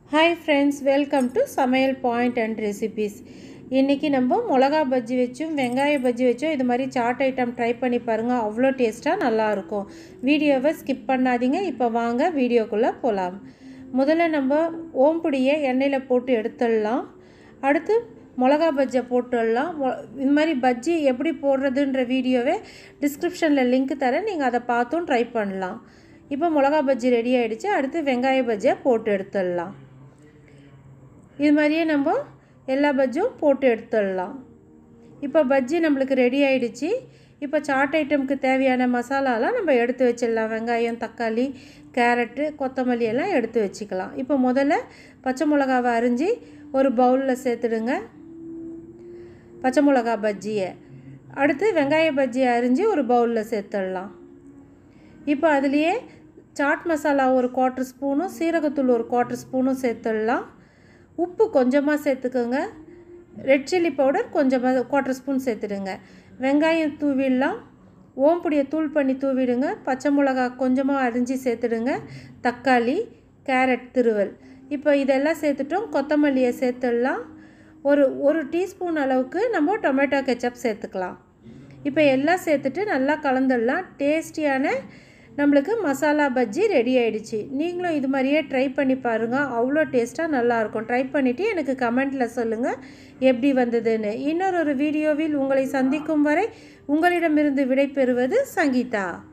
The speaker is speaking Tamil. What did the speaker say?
Hi friends, welcome to Samaiyal Point and Recipes. இன்னைக்கு நம்ம மிளகா பஜ்ஜி வெச்சும் வெங்காய பஜ்ஜி வெச்சும் இது மாதிரி சாட் ஐட்டம் ட்ரை பண்ணி பாருங்க. அவ்வளோ டேஸ்டா நல்லா இருக்கும். வீடியோவை ஸ்கிப் பண்ணாதீங்க. இப்போ வாங்க வீடியோக்குள்ள போலாம். முதல்ல நம்ம ஓம்புடியை எண்ணெயில போட்டு எடுத்துடலாம். அடுத்து மிளகா பஜ்ஜியை போட்டுடலாம். இந்த மாதிரி பஜ்ஜி எப்படி போடுறதுன்ற வீடியோவே டிஸ்கிரிப்ஷனில் லிங்க் தரேன். நீங்கள் அதை பார்த்தும் ட்ரை பண்ணலாம். இப்போ மிளகா பஜ்ஜி ரெடி ஆகிடுச்சு. அடுத்து வெங்காய பஜ்ஜியை போட்டு எடுத்துடலாம். இது மாதிரியே நம்ம எல்லா பஜ்ஜியும் போட்டு எடுத்துடலாம். இப்போ பஜ்ஜி நம்மளுக்கு ரெடி ஆகிடுச்சு. இப்போ சாட் ஐட்டமுக்கு தேவையான மசாலாலாம் நம்ம எடுத்து வச்சிடலாம். வெங்காயம், தக்காளி, கேரட்டு, கொத்தமல்லி எல்லாம் எடுத்து வச்சுக்கலாம். இப்போ முதல்ல பச்சை மிளகாவை அரிஞ்சு ஒரு பவுலில் சேர்த்துடுங்க. பச்சை மிளகா பஜ்ஜியை அடுத்து வெங்காய பஜ்ஜியை அரிஞ்சு ஒரு பவுலில் சேர்த்துடலாம். இப்போ அதுலேயே சாட் மசாலா ஒரு 1/4 ஸ்பூனும் சீரகத்தூள் ஒரு 1/4 ஸ்பூனும் சேர்த்துடலாம். உப்பு கொஞ்சமாக சேர்த்துக்கோங்க. ரெட் சில்லி பவுடர் கொஞ்சமாக 1/4 ஸ்பூன் சேர்த்துடுங்க. வெங்காயம் தூவிடலாம். ஓம்புடியை தூள் பண்ணி தூவிடுங்க. பச்சை மிளகா கொஞ்சமாக அரிஞ்சு சேர்த்துடுங்க. தக்காளி, கேரட் திருவல். இப்போ இதெல்லாம் சேர்த்துட்டோம். கொத்தமல்லியை சேர்த்துடலாம். ஒரு டீஸ்பூன் அளவுக்கு நம்ம டொமேட்டோ கெச்சப் சேர்த்துக்கலாம். இப்போ எல்லாம் சேர்த்துட்டு நல்லா கலந்துடலாம். டேஸ்டியான நம்மளுக்கு மசாலா பஜ்ஜி ரெடி ஆகிடுச்சு. நீங்களும் இது மாதிரியே ட்ரை பண்ணி பாருங்கள். அவ்வளோ டேஸ்ட்டாக நல்லாயிருக்கும். ட்ரை பண்ணிவிட்டு எனக்கு கமெண்ட்டில் சொல்லுங்கள் எப்படி வந்ததுன்னு. இன்னொரு வீடியோவில் உங்களை சந்திக்கும் வரை உங்களிடமிருந்து விடை பெறுவது சங்கீதா.